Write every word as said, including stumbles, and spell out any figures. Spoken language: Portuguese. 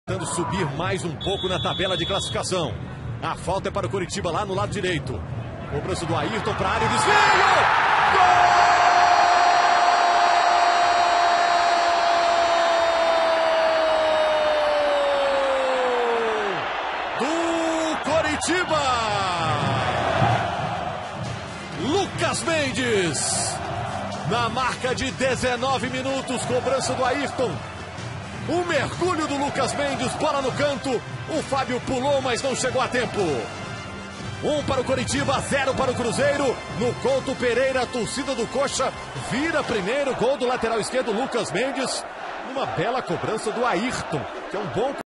Tentando subir mais um pouco na tabela de classificação. A falta é para o Coritiba lá no lado direito. Cobrança do Ayrton para a área, desvio! Gol! Do Coritiba! Lucas Mendes! Na marca de dezenove minutos, cobrança do Ayrton. O mergulho do Lucas Mendes, bola no canto. O Fábio pulou, mas não chegou a tempo. Um para o Coritiba, zero para o Cruzeiro. No Couto Pereira, a torcida do Coxa vira primeiro. Gol do lateral esquerdo, Lucas Mendes. Uma bela cobrança do Ayrton, que é um bom...